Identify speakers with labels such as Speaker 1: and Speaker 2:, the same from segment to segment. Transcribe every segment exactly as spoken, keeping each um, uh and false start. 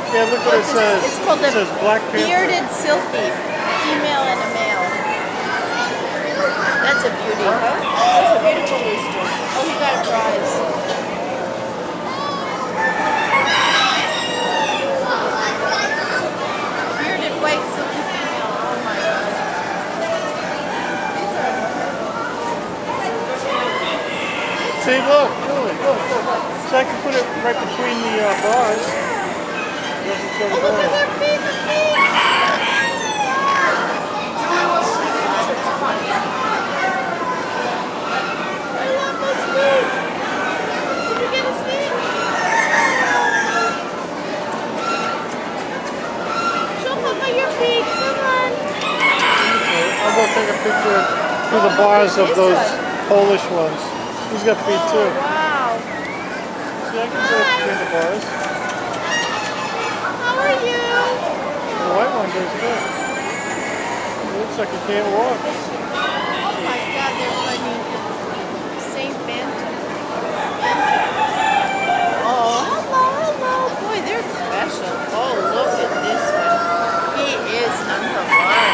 Speaker 1: Yeah, look what it says.
Speaker 2: It's called
Speaker 1: it
Speaker 2: the
Speaker 1: says Black Panther.
Speaker 2: bearded silky, female and a male. That's a beauty, huh? That's a beautiful rooster. Oh, he got a prize. Bearded white silky female. Oh my god.
Speaker 1: See, look, Julie, look, look. So I can put it right between the uh, bars.
Speaker 2: Oh, look at their feet, the feet! I love those feet! Did you get his feet? Show Papa your feet, come on!
Speaker 1: I'll go take a picture through the bars of those Polish ones. He's got feet too.
Speaker 2: Oh, wow.
Speaker 1: See, I can go between the bars.
Speaker 2: How are you?
Speaker 1: The white one goes good. It looks like he can't walk.
Speaker 2: Oh my god, they're funny. Saint Phantom. Oh, hello, hello. Boy, they're special. Oh, look at this one. He is number one.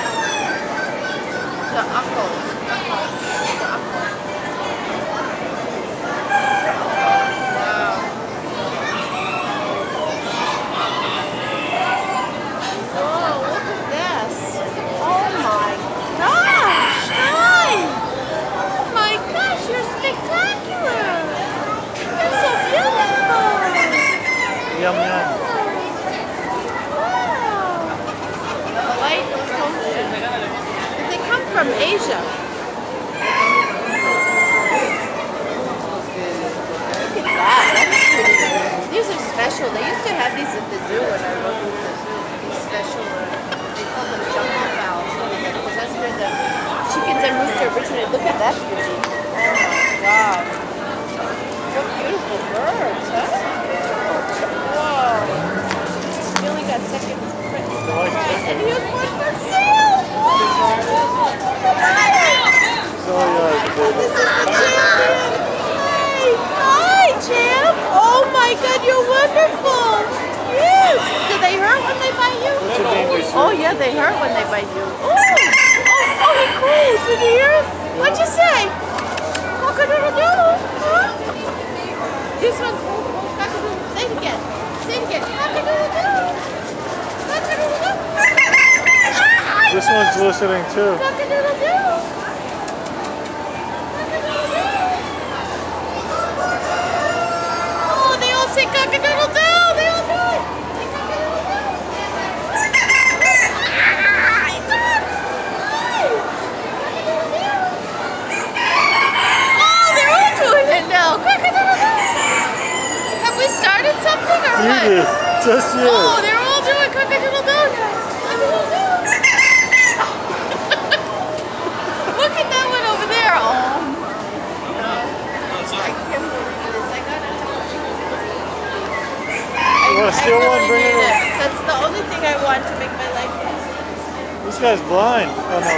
Speaker 2: The Uncle. The Uncle.
Speaker 1: Yum yum.
Speaker 2: Wow. Light potion. They come from Asia. Look at that. That's pretty good. These are special. They used to have these at the zoo when I worked at the zoo. These special, uh, they call them jungle fowls. Because that's where the chickens and rooster originated. Look at that beauty. Oh my god. What beautiful birds, huh? You only got seconds. Right. And here's one for sale!
Speaker 1: So, yeah,
Speaker 2: this is the champion! Hi! Hi, champ! Oh my god, you're wonderful! Yes! Do they hurt when they bite you?
Speaker 1: what's your name, Lisa?
Speaker 2: Oh yeah, they hurt when they bite you. Oh! Oh, oh he crows! Did you hear it? What'd you say? Cock-a-doodle-doo! Huh? This one, oh, oh, cock-a-doodle. Say it again. Say it again. Cock-a-doodle-doo! Cock-a-doodle-doo!
Speaker 1: This one's listening too.
Speaker 2: Cock-a-doodle-doo! Oh, they all say cock-a-doodle-doo! They all do it! Say cock-a-doodle-doo! Oh, they're all doing it now! Cock-a-doodle-doo! Have we started something or
Speaker 1: You
Speaker 2: what?
Speaker 1: did. Just you.
Speaker 2: Oh, they're all doing cock-a-doodle-doo! Cock-a-doodle-doo! Look at that one over there! Oh, no. I can't believe this. I got it.
Speaker 1: You want to steal
Speaker 2: I really
Speaker 1: one? Bring it
Speaker 2: need
Speaker 1: in.
Speaker 2: it. That's the only thing I want to make my life easy.
Speaker 1: This guy's blind. Oh no.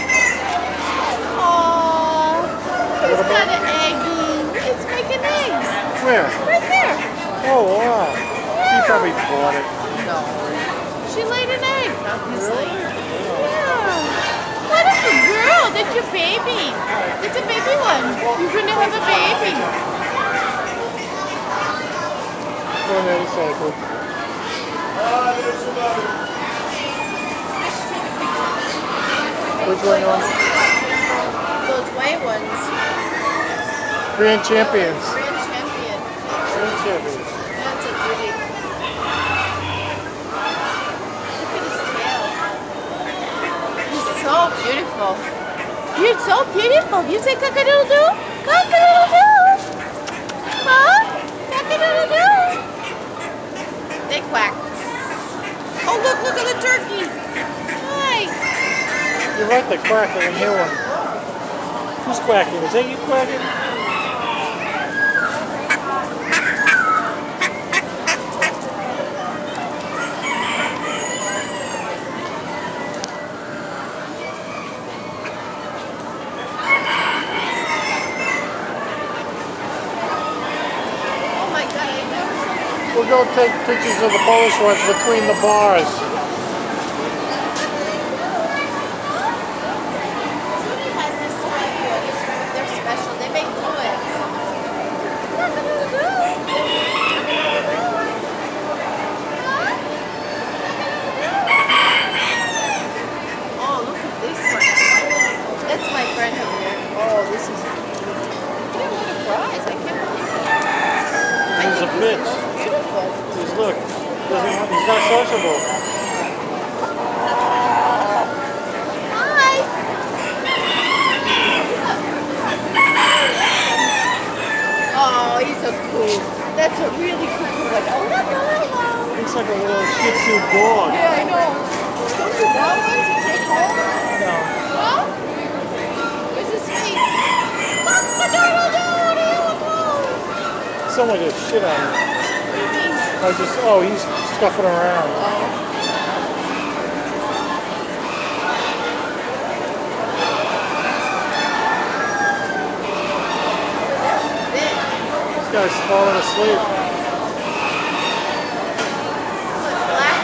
Speaker 2: Oh, he's
Speaker 1: What
Speaker 2: got
Speaker 1: about-
Speaker 2: an eggie. It's making eggs.
Speaker 1: Where?
Speaker 2: Right there.
Speaker 1: Oh wow. He probably bought it.
Speaker 2: No. She laid an egg, obviously. Yeah. What a good girl. That's your baby. It's a baby one. You're going to have a baby.
Speaker 1: Go on the other side, bro. Which one on?
Speaker 2: Those white ones.
Speaker 1: Grand champions.
Speaker 2: Grand champion.
Speaker 1: Grand champions.
Speaker 2: That's a beauty. Look at his tail. He's so beautiful. You're so beautiful. You say cock-a-doodle-doo? Cock-a-doodle-doo. Huh? Cock-a-doodle-doo. They quack. Oh, look, look at the turkey. Hi.
Speaker 1: You're right, they quack. I can hear one. Who's quacking? Is that you quacking?
Speaker 2: Oh my god, I never saw
Speaker 1: We'll go take pictures of the Polish ones between the bars.
Speaker 2: They're special. They make fluids. Oh, look at this one. That's my friend over there. Oh, this is. Yeah, what a prize! I can't believe it. I
Speaker 1: He's a
Speaker 2: think
Speaker 1: bitch.
Speaker 2: this is most beautiful.
Speaker 1: He's look. Doesn't want, he's not sociable.
Speaker 2: Hi. Oh, he's so cool. That's a really cool one. Oh, no, no, no.
Speaker 1: Looks like a little Shih Tzu dog.
Speaker 2: Yeah, I know. Don't you want one to take home?
Speaker 1: No.
Speaker 2: Huh? Where's his face?
Speaker 1: Someone just shit on him.
Speaker 2: What do you mean?
Speaker 1: I just, oh, he's scuffing around.
Speaker 2: Oh.
Speaker 1: This guy's falling asleep.
Speaker 2: Black.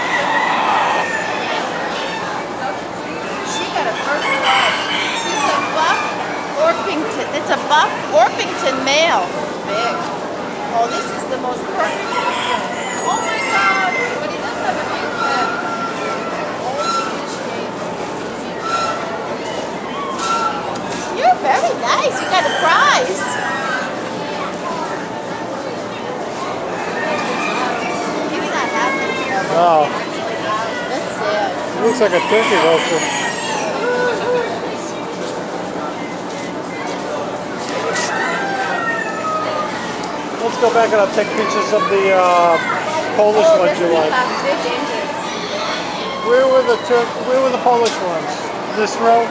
Speaker 2: She got a first prize. She's a buff Orpington. It's a buff Orpington male. Big. Oh, this is the most perfect. Oh my God! But he does have a big head. Old English name. You're very nice. You got a prize. He's not happy.
Speaker 1: Oh,
Speaker 2: That's sad.
Speaker 1: he looks like a turkey roaster. Let's go back and I'll take pictures of the uh, Polish
Speaker 2: Oh,
Speaker 1: ones you like.
Speaker 2: they're dangerous.
Speaker 1: Where were the Turk? Where were the Polish ones? This row?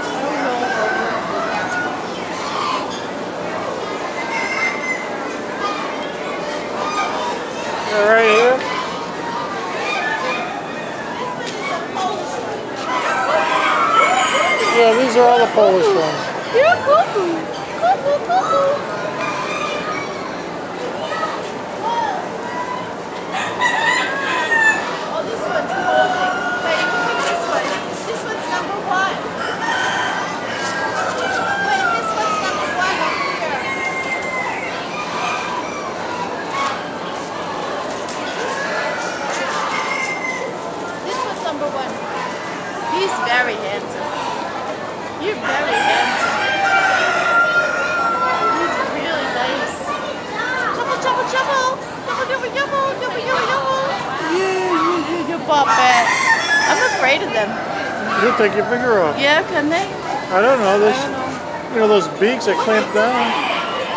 Speaker 1: They're right here. Yeah, these are all the Polish ones.
Speaker 2: You're cuckoo. Cuckoo, cuckoo. Oh, this one's posing. Wait, look at this one. This one's number one. Wait, this one's number one up here. This one's number one. He's very handsome. You're very handsome. He's really nice. Jumble, jumble, jumble. Jumble, jumble, jumble, jumble, jumble, jumble. Yeah, yeah, yeah, you puppet. I'm afraid of them.
Speaker 1: You'll take your finger off.
Speaker 2: Yeah, can they?
Speaker 1: I don't know.
Speaker 2: I
Speaker 1: There's,
Speaker 2: don't know.
Speaker 1: you know, those beaks that clamp down.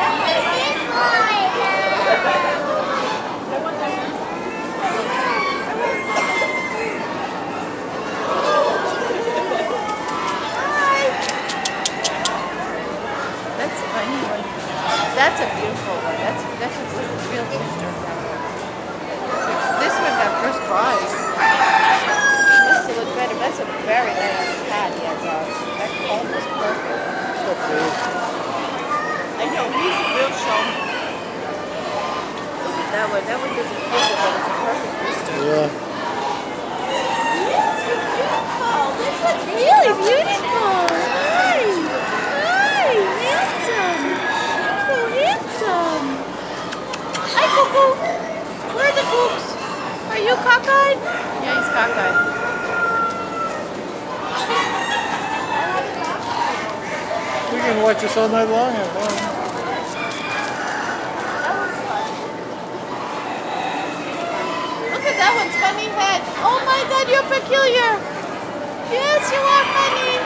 Speaker 2: That's a funny one. That's a beautiful one. That's that's a real rooster. This one got first prize. This to look better. That's a very nice cat he has on. That comb is perfect. I know, he's a real showman. Look at that one. That one doesn't fit it, but it's a perfect rooster.
Speaker 1: Yeah.
Speaker 2: Yes, you're beautiful. This one's really beautiful. Hi. Hi, handsome. So handsome. Hi, Cuckoo. Where are the cooks? Are you cockeyed? Yeah, he's cockeyed.
Speaker 1: We can watch this all night long.
Speaker 2: That one's fun. Look at that one's funny head. Oh my God, you're peculiar. Yes, you are funny.